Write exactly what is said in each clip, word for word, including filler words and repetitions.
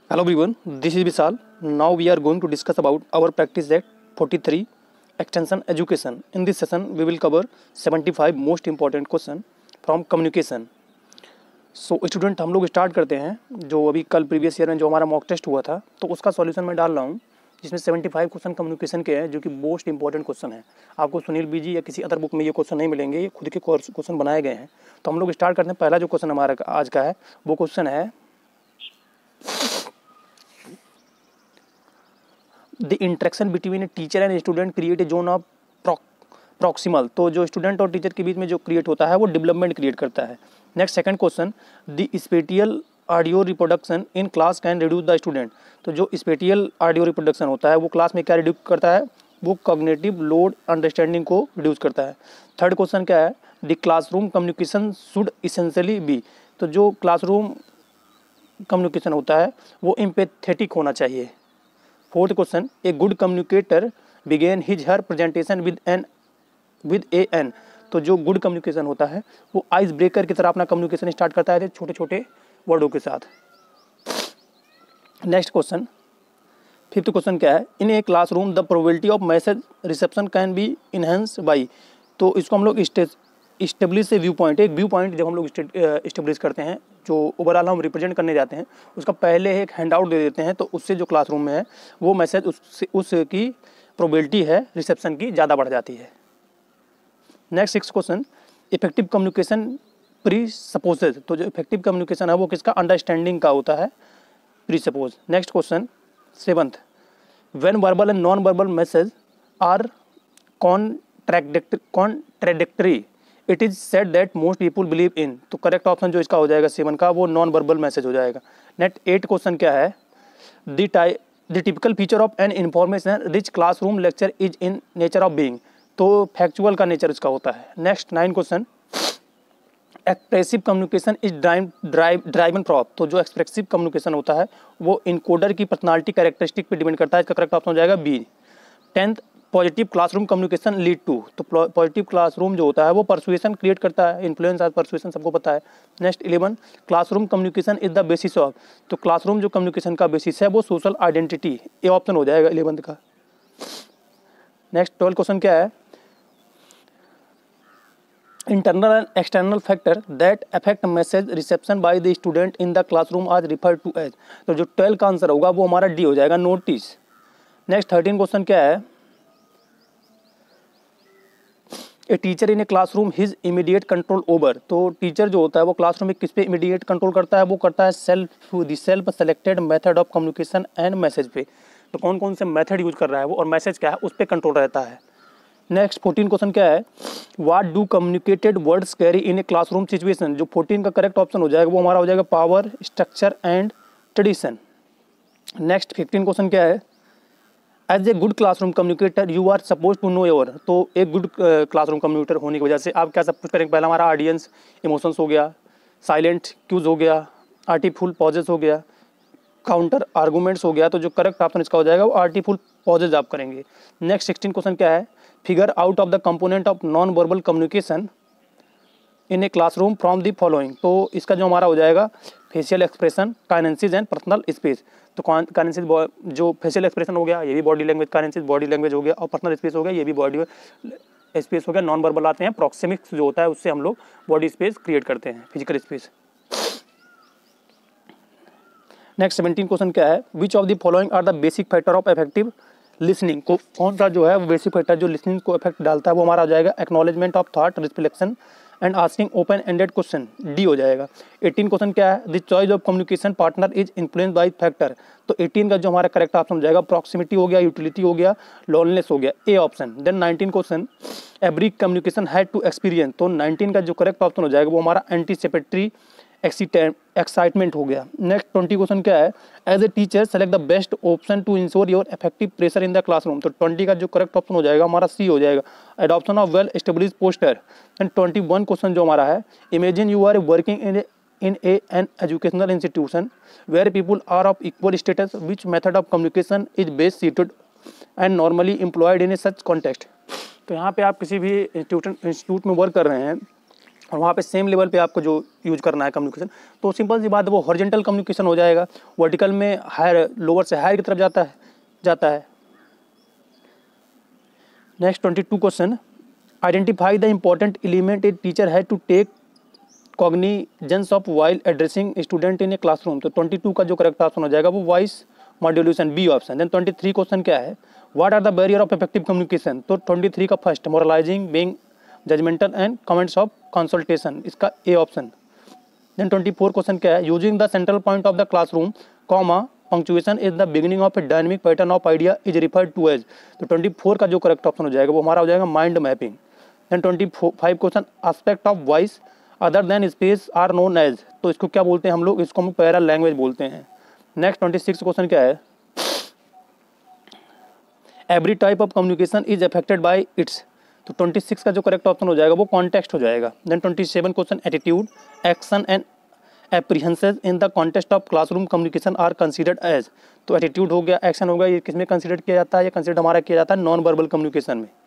Hello everyone, this is Vishal. Now we are going to discuss about our practice set forty-three extension education. In this session we will cover seventy-five most important question from communication. So student हम लोग start करते हैं. जो अभी कल previous year में जो हमारा मॉक टेस्ट हुआ था तो उसका सॉल्यूशन मैं डाल रहा हूँ, जिसमें पचहत्तर क्वेश्चन कम्युनिकेशन के हैं जो कि मोस्ट इंपॉर्टेंट क्वेश्चन है. आपको सुनील बीजी या किसी अदर बुक में ये क्वेश्चन नहीं मिलेंगे, ये खुद के क्वेश्चन बनाए गए हैं. तो हम लोग स्टार्ट करते हैं. पहला जो क्वेश्चन हमारा आज का है वो क्वेश्चन है the interaction between a teacher and student create a zone of proximal. तो जो स्टूडेंट और टीचर के बीच में जो क्रिएट होता है वो डेवलपमेंट क्रिएट करता है. Next second question, the spatial audio reproduction in class can reduce the student. तो जो स्पेटियल ऑडियो रिप्रोडक्शन होता है वो क्लास में क्या रिड्यूस करता है, वो कॉग्निटिव लोड अंडरस्टैंडिंग को रिड्यूस करता है. थर्ड क्वेश्चन क्या है, the classroom communication should essentially be. तो जो क्लासरूम कम्युनिकेशन होता है वो एम्पैथेटिक होना चाहिए. Fourth question, a good communicator begin his her presentation with an with a an. तो जो गुड कम्युनिकेशन होता है वो आइस ब्रेकर की तरह अपना कम्युनिकेशन स्टार्ट करता है छोटे छोटे वर्डों के साथ. नेक्स्ट क्वेश्चन, फिफ्थ क्वेश्चन क्या है, in a classroom the probability of message reception can be enhance by. तो इसको हम लोग इस्टेब्लिश ए व्यू पॉइंट. एक व्यू पॉइंट जब हम लोग इस्टेब्लिश करते हैं, जो ओवरऑल हम रिप्रेजेंट करने जाते हैं, उसका पहले एक हैंड आउट दे देते हैं. तो उससे जो क्लासरूम में है वो मैसेज उससे उसकी प्रोबेबिलिटी है रिसेप्शन की ज़्यादा बढ़ जाती है. Next six question, effective communication presupposes. तो जो इफेक्टिव कम्युनिकेशन है वो किसका, अंडरस्टैंडिंग का होता है, presuppose. Next question seventh, when verbal and non verbal message are contract contradictory it is said that most people believe in. तो correct option जो इसका हो जाएगा सेवन का, वो नॉन वर्बल मैसेज हो जाएगा. नेक्स्ट एट क्वेश्चन क्या है, the tie the typical feature of an information rich classroom lecture is in nature of being. तो फैक्चुअल का नेचर इसका होता है. Next nine question, expressive communication is drive drive driven prop. तो जो expressive communication होता है वो इनकोडर की पर्सनालिटी कैरेक्टरिस्टिक पे डिपेंड करता है. इसका करेक्ट ऑप्शन हो जाएगा B. Tenth, positive classroom communication lead to. तो पॉजिटिव क्लासरूम जो होता है वो परसुएशन क्रिएट करता है. इन्फ्लुएंस आज परसुएशन सबको पता है. Next eleven, classroom communication is the basis of. तो क्लासरूम जो कम्युनिकेशन का बेसिस है वो सोशल आइडेंटिटी. ये ऑप्शन हो जाएगा इलेवंथ का. नेक्स्ट ट्वेल्थ क्वेश्चन क्या है, internal and external factor that affect message reception by the student in the classroom as refer to as. तो जो ट्वेल्व का आंसर होगा वो हमारा डी हो जाएगा, नोटिस. नेक्स्ट थर्टीन क्वेश्चन क्या है, a teacher in a classroom his immediate control over. तो टीचर जो होता है वो क्लासरूम में किस पे इमीडिएट कंट्रोल करता है, वो करता है self the self selected method of communication and message पे. तो कौन कौन से मेथड यूज कर रहा है वो और मैसेज क्या है उस पर कंट्रोल रहता है. नेक्स्ट फोर्टीन क्वेश्चन क्या है, what do communicated words carry in a classroom situation. जो फोर्टीन का करेक्ट ऑप्शन हो जाएगा वो हमारा हो जाएगा power, structure and tradition. Next fifteen question क्या है, as a good classroom communicator you are suppose to know your. तो एक गुड क्लासरूम कम्युनिकेटर होने की वजह से आप क्या सब कुछ करेंगे, पहला हमारा ऑडियंस इमोशंस हो गया, साइलेंट क्यूज हो गया, आर्टिफुल पॉजेस हो गया, काउंटर आर्गूमेंट्स हो गया. तो जो करेक्ट ऑप्शन इसका हो जाएगा वो आर्टिफुल पॉजेज आप करेंगे. नेक्स्ट सिक्सटीन क्वेश्चन क्या है, figure out of the component of non verbal communication in a classroom from the following. तो इसका जो हमारा हो जाएगा facial expression, kinesics and personal space. तो काइनेंसिस जो फेशियल एक्सप्रेशन हो गया ये भी body language, kinesics body language हो गया, और पर्सनल स्पेस हो गया ये भी बॉडी स्पेस हो गया. नॉन वर्बल आते हैं, प्रॉक्सिमिक्स जो होता है उससे हम लोग बॉडी स्पेस क्रिएट करते हैं, physical space. Next seventeen question क्या है, which of the following are the basic factor of effective listening. को कौन सा जो है वो बेसिक फैक्टर जो लिसनिंग को इफेक्ट डालता है वो हमारा हो जाएगा acknowledgement of thought, reflection and asking open ended question. D हो जाएगा. एटीन क्वेश्चन क्या है, the choice of communication partner is influence by factor. तो एटीन का जो हमारा करेक्ट ऑप्शन हो जाएगा प्रॉक्सिमिटी हो गया, यूटिलिटी हो गया, लोनलेस हो गया, A option. Then nineteen question, every communication had to experience. तो नाइनटीन का जो करेक्ट ऑप्शन हो जाएगा वो हमारा एंटीसिपेटरी एक्साइटमेंट हो गया. नेक्स्ट ट्वेंटी क्वेश्चन क्या है, as a teacher select the best option to ensure your effective pressure in the classroom. तो ट्वेंटी का जो करेक्ट ऑप्शन हो जाएगा हमारा सी हो जाएगा, adoption of well establish poster. And twenty one question जो हमारा है, imagine you are working in in a an educational institution where people are of equal status, which method of communication is best suited and normally employed in a such context. तो यहाँ पे आप किसी भी institute institute में work कर रहे हैं और वहाँ पे सेम लेवल पे आपको जो यूज करना है कम्युनिकेशन, तो सिंपल सी बात है वो हॉरिजॉन्टल कम्युनिकेशन हो जाएगा, वर्टिकल में हायर लोअर से हायर की तरफ जाता है जाता है next twenty two question, identify the important element a teacher है to take cognizance of while addressing student in a classroom. तो ट्वेंटी टू का जो करेक्ट ऑप्शन हो जाएगा वो voice modulation, B option. Then twenty three question क्या है, what are the barrier of effective communication. तो ट्वेंटी थ्री का first moralising, being judgemental and comments of consultation, इसका A option. Then twenty four question क्या है, using the central point of the classroom comma punctuation is the beginning of a dynamic pattern of idea is referred to as. तो twenty four का जो correct option हो जाएगा वो हमारा हो जाएगा mind mapping. Then twenty five question, aspect of voice other than space are known as. तो इसको क्या बोलते हैं हम लोग, इसको हम पैरा लैंग्वेज बोलते हैं। नेक्स्ट ट्वेंटी सिक्स क्वेश्चन क्या है, every type of communication is affected by its. तो ट्वेंटी सिक्स का जो करेक्ट ऑप्शन हो जाएगा वो कॉन्टेक्स्ट हो जाएगा। Then twenty seven question, attitude, action and apprehensions in the context of classroom communication are considered as. तो एटीट्यूड हो गया, एक्शन हो गया, ये किसमें कंसीडर किया जाता है, ये कंसीडर हमारा किया जाता है नॉन वर्बल कम्युनिकेशन में।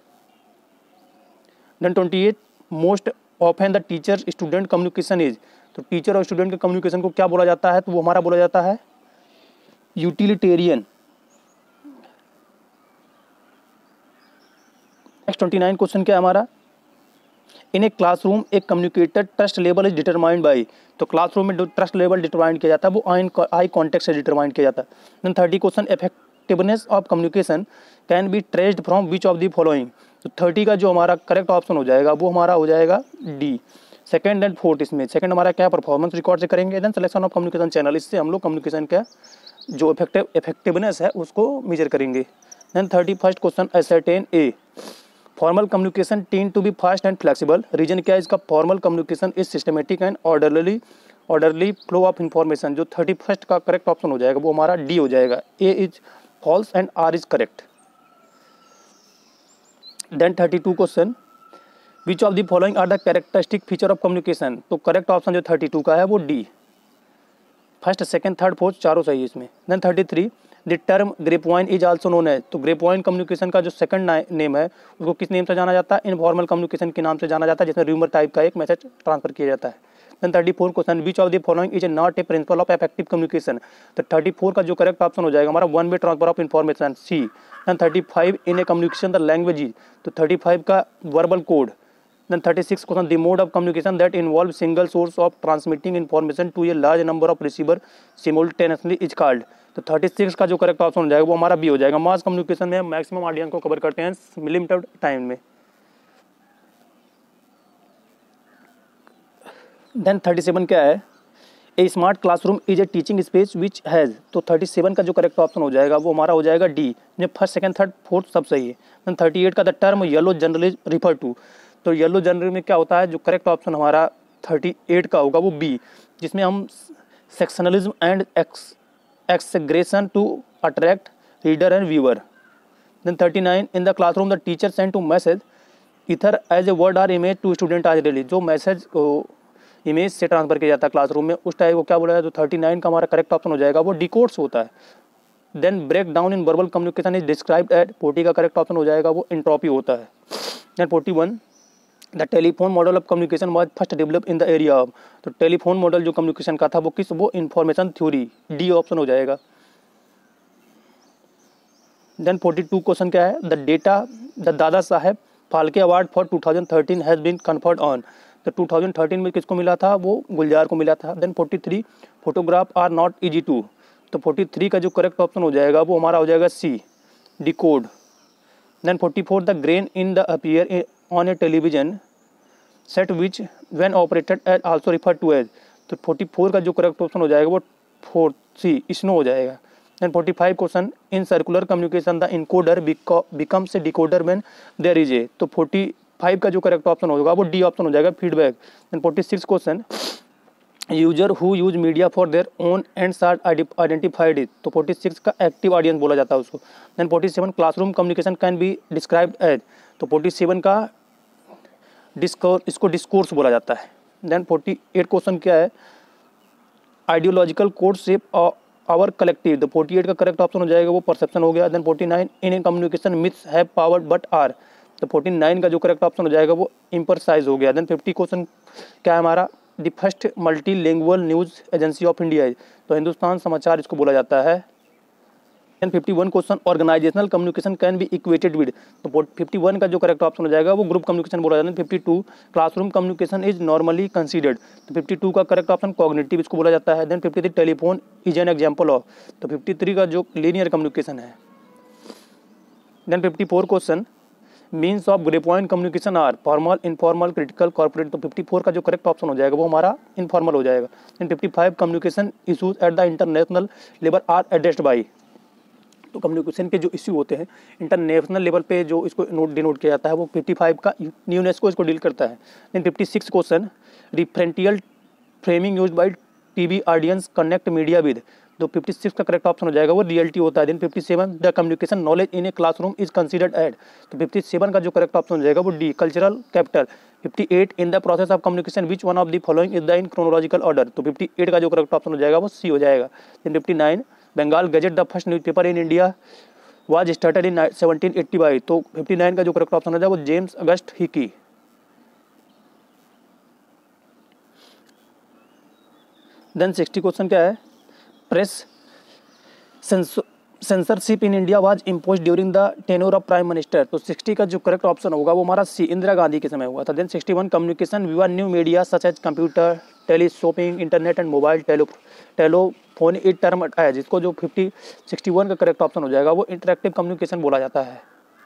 Then twenty eight, most often the teacher student communication is. तो टीचर और स्टूडेंट के कम्युनिकेशन को क्या बोला जाता है, तो वो हमारा बोला जाता है utilitarian. Next twenty nine question क्या है हमारा, इन ए क्लासरूम एक communicator trust level is determined by. तो क्लासरूम में जो ट्रस्ट लेवल डिटरमाइन किया जाता है वो आई आई कॉन्टेक्ट से डिटरमाइन किया जाता है। Then thirty question, effectiveness of communication can be traced from which of the following. तो थर्टी का जो हमारा करेक्ट ऑप्शन हो जाएगा वो हमारा हो जाएगा डी, सेकंड एंड फोर्थ। इसमें सेकंड हमारा क्या, परफॉर्मेंस रिकॉर्ड से करेंगे। Then selection of communication channel, इससे हम लोग कम्युनिकेशन का जो इफेक्टिव इफेक्टिवनेस है उसको मेजर करेंगे। Then thirty first question, ascertain a formal communication tend to be fast and flexible. Reason क्या है इसका, formal communication is systematic and orderly orderly flow of information. जो थर्टी फर्स्ट का करेक्ट ऑप्शन हो जाएगा वो हमारा डी हो जाएगा, A is false and R is correct. Then thirty two question, which of the following are the characteristic feature of communication. तो correct option जो थर्टी टू का है वो D, first second third fourth चारों सही है इसमें। Then thirty three, the term grapevine is also known है। तो ग्रेप वाइन कम्युनिकेशन का जो सेकंड नेम है उसको किस नेम से जाना जाता है, इनफॉर्मल कम्युनिकेशन के नाम से जाना जाता है, जिसमें र्यूमर टाइप का एक मैसेज ट्रांसफर किया जाता है। Then thirty four question, which of the following is not a principle of effective communication. तो थर्टी फोर का जो करेक्ट ऑप्शन हो जाएगा हमारा one way transfer of information, C. Then thirty five, in a communication the language is. तो thirty five का verbal code. Then thirty-six question, the mode of communication that involves single source of transmitting information to a large number of receiver simultaneously is called। तो thirty six का जो correct option हो जाएगा वो हमारा B हो जाएगा। मास कम्युनिकेशन में मैक्सिमम ऑडियंस को कवर करते हैं लिमिटेड टाइम में। देन थर्टी सेवन क्या है, a smart classroom is a teaching space which has. तो थर्टी सेवन का जो करेक्ट ऑप्शन हो जाएगा वो हमारा हो जाएगा डी, में फर्स्ट सेकंड थर्ड फोर्थ सब सही है। देन थर्टी एट का, the term yellow generally refer to. तो येलो जनरल में क्या होता है, जो करेक्ट ऑप्शन हमारा थर्टी एट का होगा वो बी, जिसमें हम sensationalism and ex exaggeration to attract reader and viewer. Then thirty nine, in the classroom the teacher send to message either as a word or image to student as daily. जो message को image से transfer किया जाता है classroom में उस type को क्या बोला जाए, तो थर्टी नाइन का हमारा करेक्ट ऑप्शन हो जाएगा वो डिकोड्स होता है। Then break down in verbal communication is described at, forty का करेक्ट ऑप्शन हो जाएगा वो एंट्रोपी होता है। Then forty one, the telephone model of communication was first develop in the area of. तो टेलीफोन मॉडल जो कम्युनिकेशन का था वो किस, वो इन्फॉर्मेशन थ्योरी, डी ऑप्शन हो जाएगा। देन फोर्टी टू क्वेश्चन क्या है, the data the Dada Saheb Phalke award for two thousand thirteen has been conferred on. तो टू थाउजेंड थर्टीन में किसको मिला था, वो गुलजार को मिला था। Then forty three, photograph are not easy to. तो फोर्टी थ्री का जो करेक्ट ऑप्शन हो जाएगा वो हमारा हो जाएगा C, decode. Then forty four, the grain in the appear on a television set which when operated as also refer to as. तो फोर्टी फोर का जो करेक्ट ऑप्शन हो जाएगा वो फोर सी, स्नो हो जाएगा। Then forty five question, in circular communication the encoder becomes a decoder when there is a. तो forty five का जो करेक्ट ऑप्शन होगा वो डी ऑप्शन हो जाएगा, feedback. Then forty six question, user who use media for their own ends are identified it. तो forty six का active audience बोला जाता है उसको। Then forty seven, classroom communication can be described as. तो forty seven का discourse, इसको discourse बोला जाता है। देन फोर्टी एट क्वेश्चन क्या है, ideological code shape our collective. तो फोर्टी एट का करेक्ट ऑप्शन हो जाएगा वो परसेप्शन हो गया। Then forty nine, in a communication myths have power but are तो फोर्टी नाइन का जो करेक्ट ऑप्शन हो जाएगा वो इम्परसाइज हो गया। देन फिफ्टी क्वेश्चन क्या है हमारा, the first multi language news agency of India है, तो हिंदुस्तान समाचार इसको बोला जाता है। Then fifty one question, organizational communication can be equated with, तो फिफ्टी वन का जो करेक्ट ऑप्शन हो जाएगा वो ग्रुप कम्युनिकेशन बोला जाता है। Fifty two, classroom communication is normally considered, तो फिफ्टी टू का करेक्ट ऑप्शन कॉग्निटिव इसको बोला जाता है। Then fifty three, telephone is an example of, तो फिफ्टी थ्री का जो लीनियर कम्युनिकेशन है। Then fifty four question, means of grey point communication are formal, informal, critical, corporate, तो फिफ्टी फोर का जो करेक्ट ऑप्शन हो जाएगा वो हमारा इनफॉर्मल हो जाएगा। Then fifty five, communication issues at the international level are addressed by, तो कम्युनिकेशन के जो इश्यू होते हैं इंटरनेशनल लेवल पे जो इसको नोट डिनोट किया जाता है वो फिफ्टी फाइव का यूनेस्को इसको डील करता है। Then fifty six question, referential framing used by TV audience connect media with, तो फिफ्टी सिक्स का करेक्ट ऑप्शन हो जाएगा वो रियलिटी होता है। Then fifty seven, the communication knowledge in a classroom is considered at, तो फिफ्टी सेवन का जो करेक्ट ऑप्शन हो जाएगा वो D, cultural capital. Fifty eight, in the process of communication which one of the following is the in chronological order, तो fifty eight का जो correct option हो जाएगा वो सी हो जाएगा। Then fifty nine, Bengal gazette the first newspaper in India was started in seventeen eighty five, तो fifty nine का जो करेक्ट ऑप्शन हो जाएगा वो James August Hicky. Then sixty question क्या है, press censorship in India was imposed during the tenure of prime minister, तो sixty का जो करेक्ट ऑप्शन होगा वो हमारा सी, इंदिरा गांधी के समय हुआ था। Then sixty one, communication via new media such as computer, teleshopping, internet and mobile tele telephone it term है, जिसको जो फिफ्टी सिक्सटी वन का करेक्ट ऑप्शन हो जाएगा वो इंटरेक्टिव कम्युनिकेशन बोला जाता है।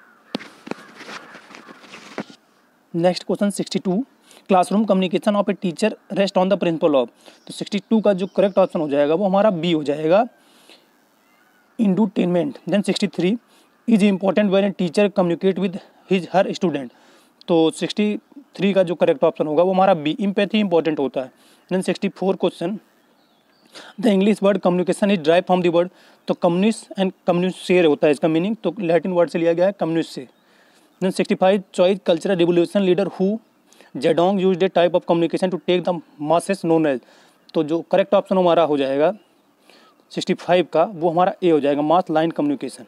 Next question sixty two, classroom communication of a teacher rest on the principle of, तो सिक्सटी टू का जो करेक्ट ऑप्शन हो जाएगा वो हमारा बी हो जाएगा, edutainment. Then sixty three, is important when a teacher communicate with his her student, तो सिक्सटी थ्री का जो करेक्ट ऑप्शन होगा वो हमारा बी, इम्पैथी इंपॉर्टेंट होता है। Then sixty four question, the English word communication is drive from the word, तो communist and communicare होता है इसका मीनिंग, तो लैटिन वर्ड से लिया गया है कम्युनिस्ट से। Then sixty five, choice cultural revolution leader Hu Zedong used a type of communication to take the masses known as, तो जो करेक्ट ऑप्शन हमारा हो जाएगा सिक्सटी फाइव का वो हमारा ए हो जाएगा, mass line communication.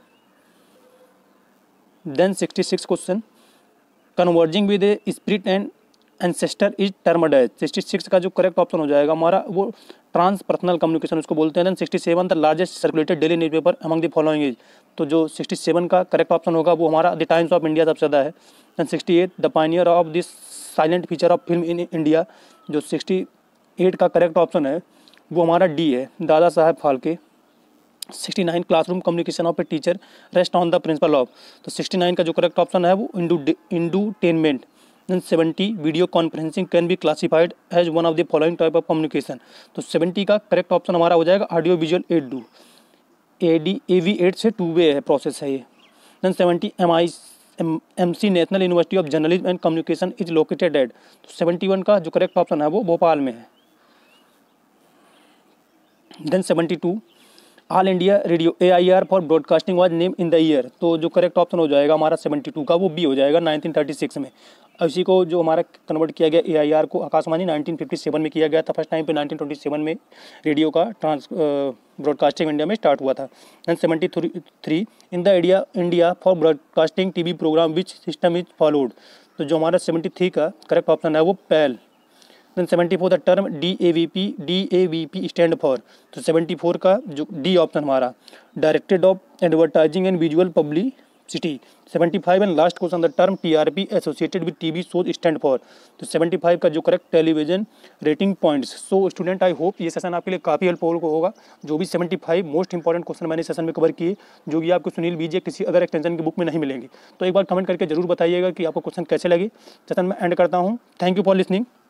Then sixty six question, converging with a spirit and ancestor is termed as, sixty six का जो करेक्ट ऑप्शन हो जाएगा हमारा वो ट्रांस पर्सनल कम्युनिकेशन उसको बोलते हैं। Then sixty seven, the largest circulated daily newspaper among the following is, तो जो सिक्सटी सेवन का करेक्ट ऑप्शन होगा वो हमारा द टाइम्स ऑफ इंडिया सबसे ज़्यादा है। Then sixty eight, the pioneer of this silent feature of film in India, जो सिक्सटी एट का करेक्ट ऑप्शन है वो हमारा डी है, Dada Saheb Phalke. Sixty nine, classroom communication of a teacher rest on the principle of, तो सिक्सटी नाइन का जो correct option है वो edu edutainment. Then seventy, video conferencing can be classified as one of the following type of communication, तो seventy का correct option हमारा हो जाएगा audio visual aid do, A D A V at से two way है process है ये। Then seventy, M I M C national university of journalism and communication is located at, तो सेवेंटी वन का जो करेक्ट ऑप्शन है वो भोपाल में है। Then seventy two, all India radio A I R for broadcasting was name in the year, तो जो correct option हो जाएगा हमारा सेवेंटी टू का वो बी हो जाएगा, नाइनटीन थर्टी सिक्स में। इसी को जो हमारा कन्वर्ट किया गया ए आई आर को आकाशवाणी नाइनटीन फिफ्टी सेवन में किया गया था फर्स्ट टाइम पे, नाइनटीन ट्वेंटी सेवन में रेडियो का ट्रांस ब्रॉडकास्टिंग इंडिया में स्टार्ट हुआ था। And seventy three, in the India India for broadcasting TV program which system is followed, तो जो हमारा सेवेंटी थ्री का करेक्ट ऑप्शन है वो PAL. Then seventy four, the term D A V P D A V P stand for, तो seventy four का जो D option हमारा directed of advertising and visual publicity. Seventy five and last question, the term T R P associated with TV shows stand for, तो seventy five का जो correct television rating points. So student, I hope ये session आपके लिए काफ़ी helpful होगा। जो भी seventy five most important question मैंने सेशन में कवर किए, जो कि आपको सुनील बीजे किसी अदर एक्सटेंशन की बुक में नहीं मिलेंगे, तो एक बार कमेंट करके जरूर बताइएगा कि आपको क्वेश्चन कैसे लगे। सेशन में एंड करता हूँ। Thank you for listening.